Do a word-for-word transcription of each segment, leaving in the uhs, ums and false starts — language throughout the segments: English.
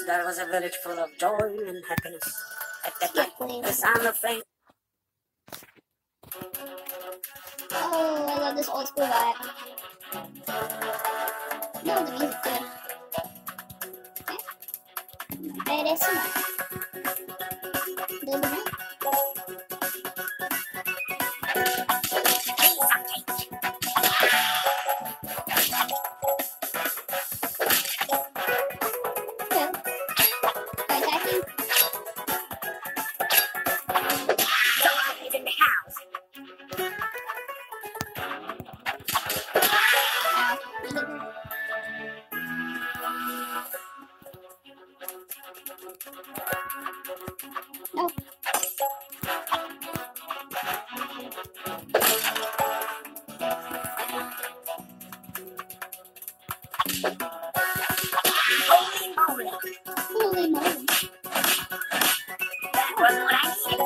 there was a village full of joy and happiness. At that night, the sound of flame. Oh, I love this old school vibe. No, the music too. Okay. It is smart. Doesn't it? No. Holy moly! Holy moly. That was what I said.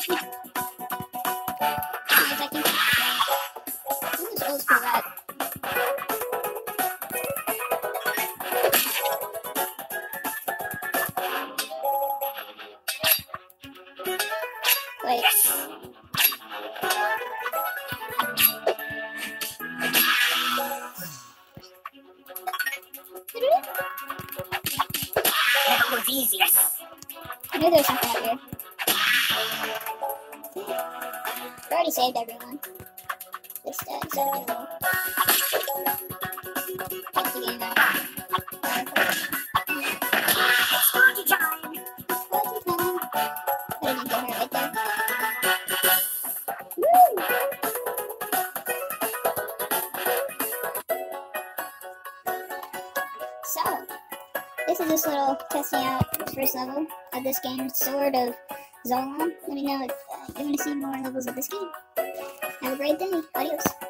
Guys, I can... This is old school vibe. Wait. Yes! That was easy, yes. I knew there was something up here. We already saved everyone. This uh, is a new. Take the game out. It's party time! Party time. I didn't get her right there. Woo! So, this is just a little testing out the first level of this game, Sword of Xolan. Let me know if uh, you want to see more levels of this game. Have a great day. Adios.